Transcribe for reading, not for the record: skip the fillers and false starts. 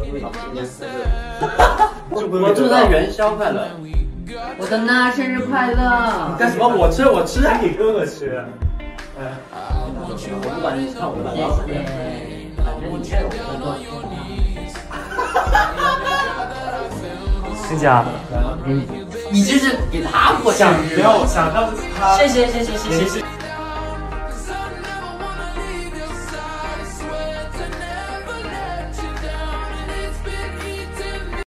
我祝他元宵快乐。 我的呢，生日快乐！ 干什么？我吃，让你哥哥吃。 我不管你看我的。 谢谢。反正你是我哥哥。 欣佳， 你这是给他过生日？ 没有想让他。 谢谢。